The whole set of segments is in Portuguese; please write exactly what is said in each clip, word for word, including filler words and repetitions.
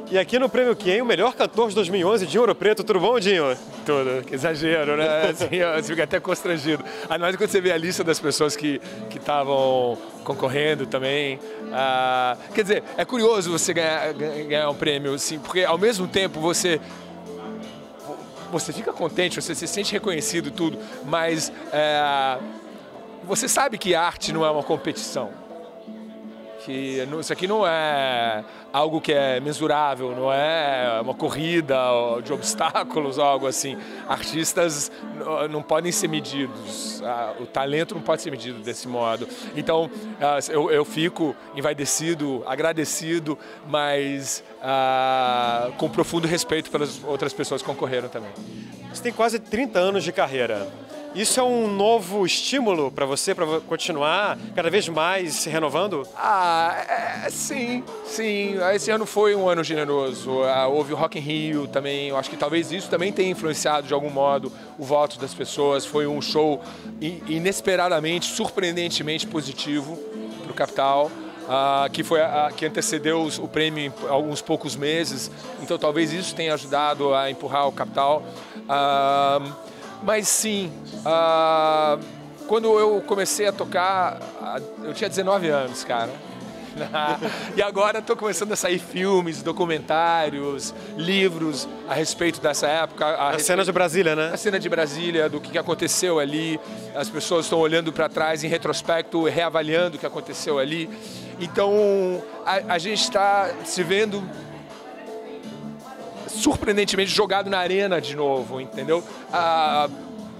E aqui no Prêmio Quem, o melhor cantor de dois mil e onze, Dinho Ouro Preto. Tudo bom, Dinho? Tudo. Que exagero, né? Assim, você fica até constrangido. Ainda mais quando você vê a lista das pessoas que estavam concorrendo também. Ah, quer dizer, é curioso você ganhar, ganhar um prêmio, assim, porque ao mesmo tempo você... Você fica contente, você se sente reconhecido e tudo, mas é, você sabe que arte não é uma competição. Que isso aqui não é algo que é mensurável, não é uma corrida de obstáculos ou algo assim. Artistas não podem ser medidos, o talento não pode ser medido desse modo. Então, eu, eu fico envaidecido, agradecido, mas uh, com profundo respeito pelas outras pessoas que concorreram também. Você tem quase trinta anos de carreira. Isso é um novo estímulo para você, para continuar cada vez mais se renovando? Ah, é, sim, sim. Esse ano foi um ano generoso. Ah, houve o Rock in Rio também. Eu acho que talvez isso também tenha influenciado de algum modo o voto das pessoas. Foi um show inesperadamente, surpreendentemente positivo para o Capital. Uh, que, foi, uh, que antecedeu o prêmio em alguns poucos meses. Então talvez isso tenha ajudado a empurrar o Capital. Uh, Mas sim, uh, quando eu comecei a tocar, uh, eu tinha dezenove anos, cara. E agora estou começando a sair filmes, documentários, livros a respeito dessa época. A, a respeito, cena de Brasília, né? A cena de Brasília, do que aconteceu ali. As pessoas estão olhando para trás em retrospecto, reavaliando o que aconteceu ali. Então, a, a gente está se vendo surpreendentemente jogado na arena de novo, entendeu? Ah,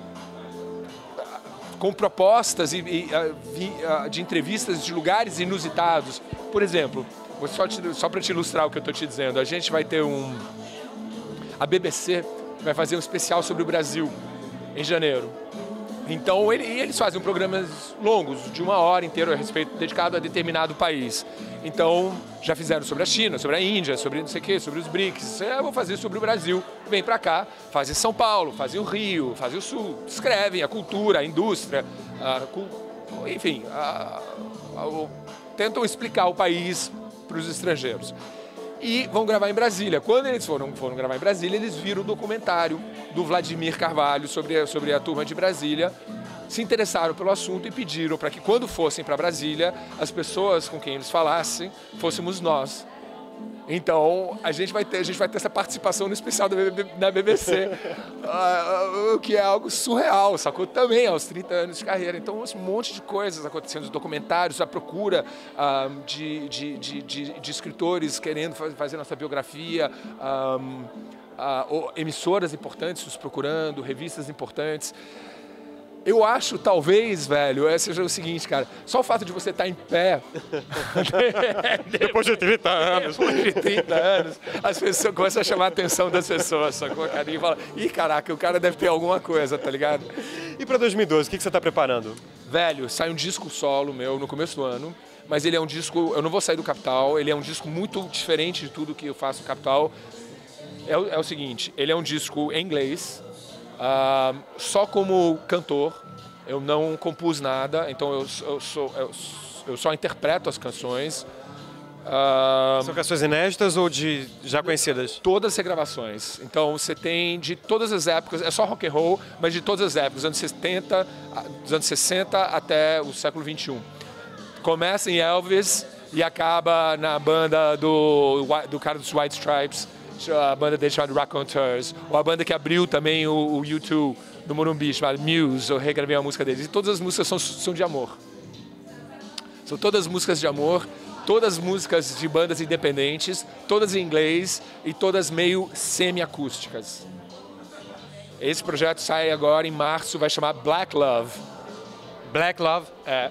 com propostas e, e, uh, de entrevistas de lugares inusitados. Por exemplo, só, só para te ilustrar o que eu estou te dizendo, a gente vai ter um... A B B C vai fazer um especial sobre o Brasil em janeiro. Então, ele, eles fazem programas longos, de uma hora inteira, a respeito, dedicado a determinado país. Então, já fizeram sobre a China, sobre a Índia, sobre não sei o quê, sobre os B R I C S. Eu vou fazer sobre o Brasil. Vem para cá, fazem São Paulo, fazem o Rio, fazem o Sul. Escrevem a cultura, a indústria, a, enfim, a, a, tentam explicar o país para os estrangeiros. E vão gravar em Brasília. Quando eles foram, foram gravar em Brasília, eles viram o documentário do Vladimir Carvalho sobre a, sobre a turma de Brasília, se interessaram pelo assunto e pediram para que quando fossem para Brasília, as pessoas com quem eles falassem, fôssemos nós. Então, a gente vai ter, a gente vai ter essa participação no especial da B B C, uh, o que é algo surreal, sacou? Também aos trinta anos de carreira. Então, um monte de coisas acontecendo, os documentários, a procura uh, de, de, de, de, de escritores querendo fazer nossa biografia, um, uh, emissoras importantes nos procurando, revistas importantes. Eu acho, talvez, velho, seja o seguinte, cara, só o fato de você estar em pé... Depois de trinta anos. Depois de trinta anos, as pessoas começam a chamar a atenção das pessoas, sacou, cara? E fala, ih, caraca, o cara deve ter alguma coisa, tá ligado? E pra dois mil e doze, o que que você tá preparando? Velho, sai um disco solo meu no começo do ano, mas ele é um disco, eu não vou sair do Capital, ele é um disco muito diferente de tudo que eu faço no Capital. É, é o seguinte, ele é um disco em inglês, Uh, só como cantor, eu não compus nada, então eu, eu, sou, eu, eu só interpreto as canções. Uh, São canções inéditas ou de já conhecidas? Todas as regravações. Então você tem de todas as épocas, é só rock and roll, mas de todas as épocas, dos anos setenta, dos anos sessenta até o século vinte e um. Começa em Elvis e acaba na banda do, do cara dos White Stripes, a banda dele chamada Raconteurs, ou a banda que abriu também o, o U dois do Morumbi, chamada Muse, eu regravei a música deles. E todas as músicas são, são de amor. São todas músicas de amor, todas músicas de bandas independentes, todas em inglês e todas meio semi-acústicas. Esse projeto sai agora em março, vai chamar Black Love. Black Love? É.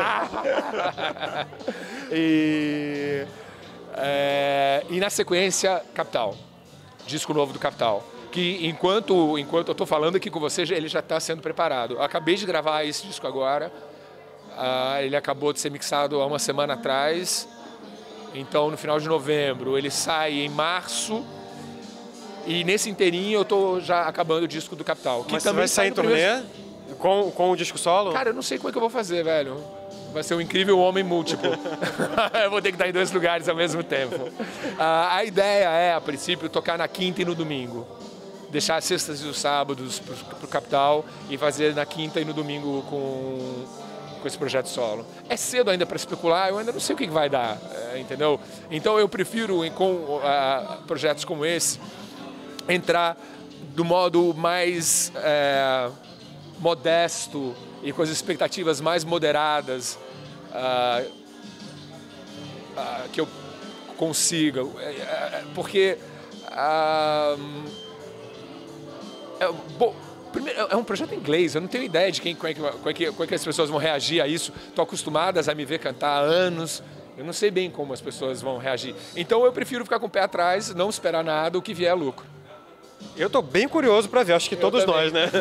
e... É, e na sequência, Capital, disco novo do Capital, que enquanto, enquanto eu estou falando aqui com você, ele já está sendo preparado. Eu acabei de gravar esse disco agora, uh, ele acabou de ser mixado há uma semana atrás, então no final de novembro, ele sai em março, e nesse inteirinho eu estou já acabando o disco do Capital. Que Mas também você vai sair em turnê primeiro... com, com o disco solo? Cara, eu não sei como é que eu vou fazer, velho. vai ser um incrível homem múltiplo. Eu vou ter que estar em dois lugares ao mesmo tempo. Ah, a ideia é, a princípio, tocar na quinta e no domingo. Deixar as sextas e os sábados para o Capital e fazer na quinta e no domingo com, com esse projeto solo. É cedo ainda para especular, eu ainda não sei o que vai dar, é, entendeu? Então eu prefiro, com uh, projetos como esse, entrar do modo mais é, modesto e com as expectativas mais moderadas uh, uh, que eu consiga. Porque uh, é, bom, primeiro, é um projeto em inglês, eu não tenho ideia de quem, como, é que, como, é que, como é que as pessoas vão reagir a isso. Estou acostumadas a me ver cantar há anos, eu não sei bem como as pessoas vão reagir. Então eu prefiro ficar com o pé atrás, não esperar nada, o que vier é lucro. Eu estou bem curioso para ver, acho que eu todos também. nós, né?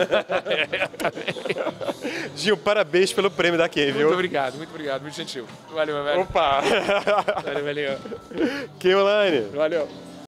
Gil, parabéns pelo prêmio da Ken, viu? Muito obrigado, muito obrigado, muito gentil. Valeu, meu velho. Opa! Valeu, valeu. Ken Online. Valeu.